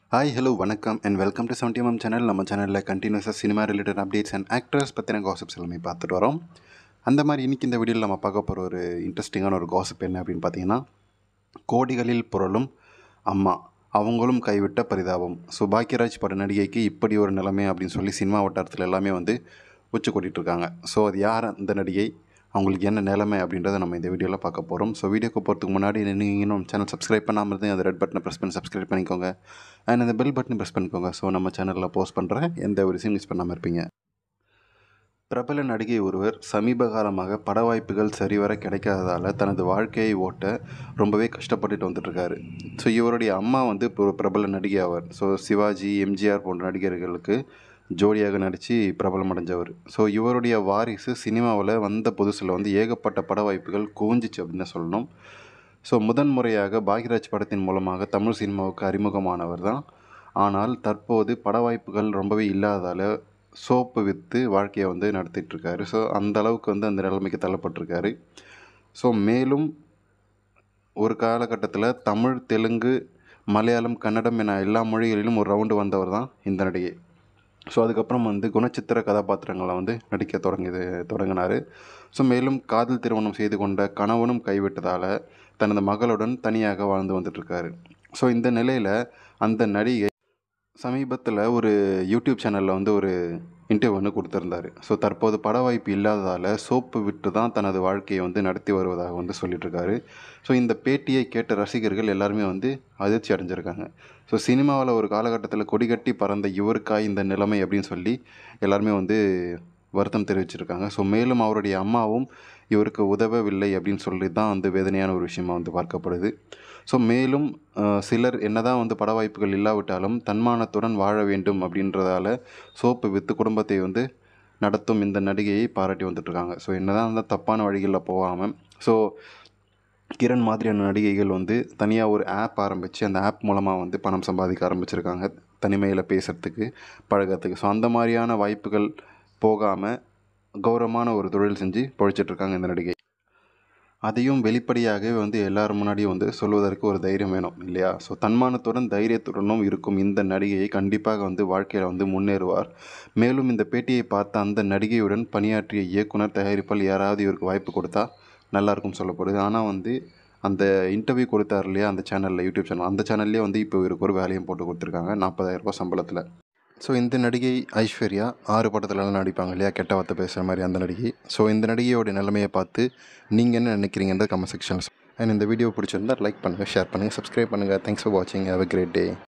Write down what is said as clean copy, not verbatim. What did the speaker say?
Hi hello வணக்கம் and welcome to 70mm channel. நம்ம சேனலில் கண்டினியூஸாக cinema related updates and actors பற்றின காசிப்ஸ் எல்லாமே பார்த்துட்டு வரோம். அந்த மாதிரி இன்றைக்கி இந்த வீடியோவில் நம்ம பார்க்க போகிற ஒரு இன்ட்ரெஸ்டிங்கான ஒரு காசிப் என்ன அப்படின்னு பார்த்தீங்கன்னா, கோடிகளில் புரளும் அம்மா அவங்களும் கைவிட்ட பரிதாபம். ஸோ பாக்யராஜ் பட நடிகைக்கு இப்படி ஒரு நிலைமை அப்படின்னு சொல்லி சினிமா வட்டாரத்தில் எல்லாமே உச்சி கொட்டிகிட்டு இருக்காங்க. ஸோ அது யார் அந்த நடிகை, அவங்களுக்கு என்ன நிலைமை அப்படின்றத நம்ம இந்த வீடியோவில் பார்க்க போகிறோம். ஸோ வீடியோக்கு போகிறதுக்கு முன்னாடி நீங்கள் இன்னும் சேனல் சப்ஸ்கிரைப் பண்ணாமல் இருந்து அந்த ரெட் பட்டனை ப்ரெஸ் பண்ணி சப்ஸ்கிரைப் பண்ணிக்கோங்க. அண்ட் அந்த பெல் பட்டனை ப்ரெஸ் பண்ணிக்கோங்க. ஸோ நம்ம சேனலில் போஸ்ட் பண்ணுற எந்த ஒரு விஷயம் மிஸ் பண்ணாமல் இருப்பீங்க. பிரபல நடிகை ஒருவர் சமீப காலமாக பட வாய்ப்புகள் சரிவர கிடைக்காததால் தனது வாழ்க்கையை ஓட்ட ரொம்பவே கஷ்டப்பட்டுட்டு வந்துட்டுருக்காரு. ஸோ இவருடைய அம்மா இப்போ ஒரு பிரபல நடிகை ஆவார். ஸோ சிவாஜி, எம்ஜிஆர் போன்ற நடிகர்களுக்கு ஜோடியாக நடித்து பிரபலம் அடைஞ்சவர். ஸோ இவருடைய வாரிசு சினிமாவில் வந்த புதுசில் ஏகப்பட்ட பட வாய்ப்புகள் குவிஞ்சிச்சு அப்படின்னு சொல்லணும். ஸோ முதன்முறையாக பாக்யராஜ் படத்தின் மூலமாக தமிழ் சினிமாவுக்கு அறிமுகமானவர் தான். ஆனால் தற்போது பட வாய்ப்புகள் ரொம்பவே இல்லாததால் சோப்பு விற்று வாழ்க்கையை நடத்திட்டுருக்காரு. ஸோ அந்த அளவுக்கு அந்த நிலைமைக்கு தள்ளப்பட்டிருக்காரு. ஸோ மேலும் ஒரு காலகட்டத்தில் தமிழ், தெலுங்கு, மலையாளம், கன்னடம் என எல்லா மொழிகளிலும் ஒரு ரவுண்டு வந்தவர் தான் இந்த நடிகை. ஸோ அதுக்கப்புறம் குணச்சித்திர கதாபாத்திரங்களை நடிக்க தொடங்கினார். ஸோ மேலும் காதல் திருமணம் செய்து கொண்ட கணவனும் கைவிட்டதால் தனது மகளுடன் தனியாக வாழ்ந்து வந்துட்டுருக்காரு. ஸோ இந்த நிலையில் அந்த நடிகை சமீபத்தில் ஒரு யூடியூப் சேனலில் ஒரு இன்டர்வியூ கொடுத்துருந்தார். ஸோ தற்போது பட வாய்ப்பு இல்லாததால் சோப்பு விட்டு தான் தனது வாழ்க்கையை நடத்தி வருவதாக சொல்லிட்டுருக்காரு. ஸோ இந்த பேட்டியை கேட்ட ரசிகர்கள் எல்லாருமே அதிர்ச்சி அடைஞ்சிருக்காங்க. ஸோ சினிமாவில் ஒரு காலகட்டத்தில் கொடிகட்டி பறந்த இவருக்காய் இந்த நிலைமை அப்படின்னு சொல்லி எல்லாருமே வருத்தம் தெரிவிச்சிருக்காங்க. ஸோ மேலும் அவருடைய அம்மாவும் இவருக்கு உதவவில்லை அப்படின்னு சொல்லி தான் வேதனையான ஒரு விஷயமாக பார்க்கப்படுது. ஸோ மேலும் சிலர் என்னதான் பட வாய்ப்புகள் இல்லாவிட்டாலும் தன்மானத்துடன் வாழ வேண்டும் அப்படின்றதால சோப்பு விற்று குடும்பத்தை நடத்தும் இந்த நடிகையை பாராட்டி வந்துட்டுருக்காங்க. ஸோ என்னதான் தப்பான வழிகளில் போகாமல், ஸோ கிரண் மாதிரியான நடிகைகள் தனியாக ஒரு ஆப் ஆரம்பித்து அந்த ஆப் மூலமாக பணம் சம்பாதிக்க ஆரம்பிச்சிருக்காங்க, தனிமையில் பேசுகிறதுக்கு, பழகிறதுக்கு. ஸோ அந்த மாதிரியான வாய்ப்புகள் போகாமல் கௌரவமான ஒரு தொழில் செஞ்சு பொழைச்சிட்ருக்காங்க இந்த நடிகை. அதையும் வெளிப்படையாகவே எல்லாரும் முன்னாடியும் சொல்வதற்கு ஒரு தைரியம் வேணும் இல்லையா? ஸோ தன்மானத்துடன் தைரியத்துடனும் இருக்கும் இந்த நடிகையை கண்டிப்பாக வாழ்க்கையில் முன்னேறுவார். மேலும் இந்த பேட்டியை பார்த்த அந்த நடிகையுடன் பணியாற்றிய இயக்குனர், தயாரிப்பால் யாராவது இவருக்கு வாய்ப்பு கொடுத்தா நல்லாயிருக்கும் சொல்லப்படுது. ஆனால் அந்த இன்டர்வியூ கொடுத்தார் இல்லையா அந்த சேனலில், யூடியூப் சேனல், அந்த சேனல்லே இப்போ இவருக்கு ஒரு வேலையும் போட்டு கொடுத்துருக்காங்க 40,000 சம்பளத்தில். ஸோ இந்த நடிகை ஐஸ்வர்யா 6 படத்துலலாம் நடிப்பாங்க இல்லையா, கெட்ட வார்த்தை பேசுகிற மாதிரி அந்த நடிகை. ஸோ இந்த நடிகையோட நிலைமையை பார்த்து நீங்கள் என்ன நினைக்கிறீங்கன்ற கமெண்ட் செக்ஷன்ஸ். அண்ட் இந்த வீடியோ பிடிச்சிருந்தால் லைக் பண்ணுங்கள், ஷேர் பண்ணுங்கள், சப்ஸ்கிரைப் பண்ணுங்கள். தேங்க்ஸ் ஃபார் வாட்சிங். Have a great day.